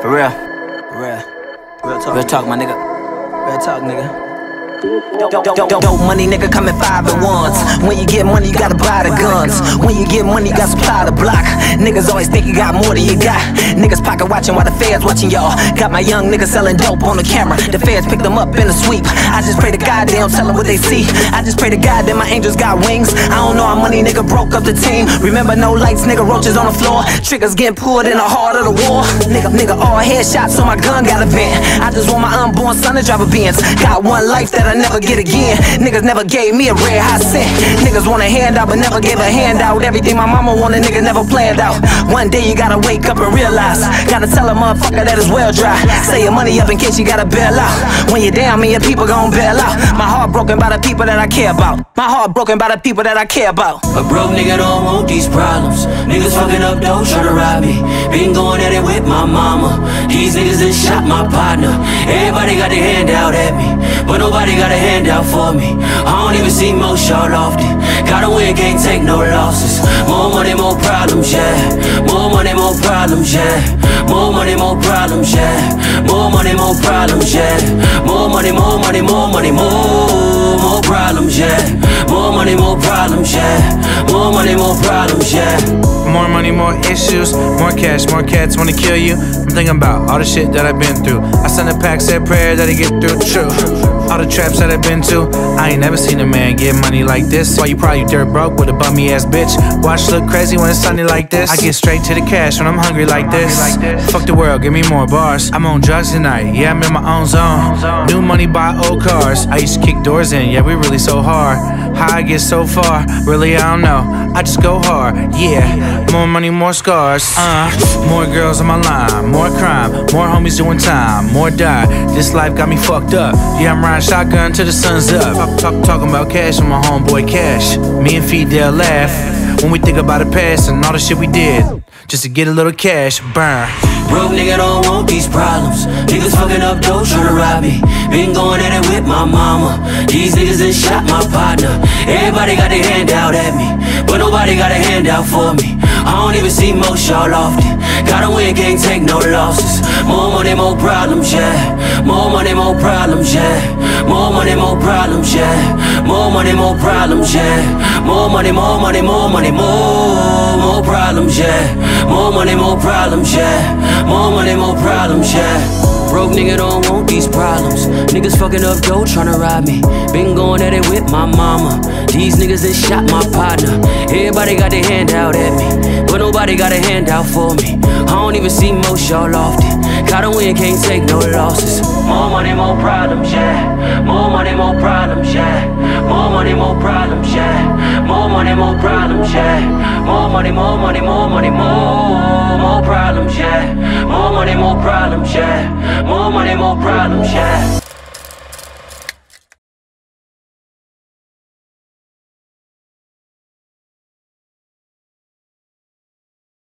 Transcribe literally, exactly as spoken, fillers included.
For real. For real. Real talk. Real talk, my nigga. Real talk, nigga. Dope, dope, dope, dope money, nigga, come in five at once. When you get money, you gotta buy the guns. When you get money, you gotta supply the block. Niggas always think you got more than you got. Niggas pocket watching while the feds watching y'all. Got my young niggas selling dope on the camera. The feds picked them up in a sweep. I just pray to God they don't tell them what they see. I just pray to God that my angels got wings. I don't know how money, nigga, broke up the team. Remember, no lights, nigga, roaches on the floor. Triggers getting pulled in the heart of the war. Nigga, nigga, all headshots, so my gun got a vent. I just want my unborn son to drive a Benz. Got one life that I never get again. Niggas never gave me a red hot cent. Niggas want a handout but never gave a handout. Everything my mama want a nigga never planned out. One day you gotta wake up and realize, gotta tell a motherfucker that it's well dry. Say your money up in case you gotta bail out. When you're down, me and people gon' bail out. My heart broken by the people that I care about. My heart broken by the people that I care about. A broke nigga don't want these problems. Niggas fucking up dope tryna rob me. Been going at it with my mama. These niggas done shot my partner. Everybody got their hand out at me, but nobody got a handout for me. I don't even see most y'all often. Gotta win, can't take no losses. More money, more problems, yeah. More money, more problems, yeah. More money, more problems, yeah. More money, more problems, yeah. More money, more money, more money, more More problems, yeah. More money, more problems, yeah. More money, more problems, yeah. More money, more issues, more cash, more cats wanna kill you. I'm thinking about all the shit that I've been through. I send a pack, said prayer that I get through. True. All the traps that I've been to, I ain't never seen a man get money like this. Why you probably dirt broke with a bummy ass bitch. Watch look crazy when it's sunny like this. I get straight to the cash when I'm hungry like this. Fuck the world, give me more bars. I'm on drugs tonight, yeah, I'm in my own zone. New money, buy old cars. I used to kick doors in, yeah, we really so hard. How I get so far, really I don't know. I just go hard, yeah. More money, more scars, uh more girls on my line, more crime, more homies doing time, more die. This life got me fucked up. Yeah, I'm riding shotgun till the sun's up. Talk, talk, talking about cash with my homeboy Cash. Me and Fidel laugh when we think about the past and all the shit we did just to get a little cash, burn. Broke nigga don't want these problems. Niggas fucking up dope tryna rob me. Been going at it with my mama. These niggas done shot my partner. Everybody got their hand out at me, but nobody got a handout for me. I don't even see most y'all often. Gotta win, can't take no losses. More money, more problems, yeah. More money, more problems, yeah. More money, more problems, yeah. More money, more problems, yeah. More money, more money, more money, more More problems, yeah. More money, more problems, yeah. More money, more problems, yeah. Broke nigga don't want these problems. Niggas fucking up dope tryna rob me. Been going at it with my mama. These niggas done shot my partner. Everybody got their hand out at me, but nobody got a handout for me. I don't even see most y'all often. Gotta win, can't take no losses. More money, more problems, yeah. More money, more problems, yeah. More money, more problems, yeah. More money, more problems, yeah. More money, more money, more money, more More problems, yeah. More money, more problems, yeah. More money, more problems, yeah.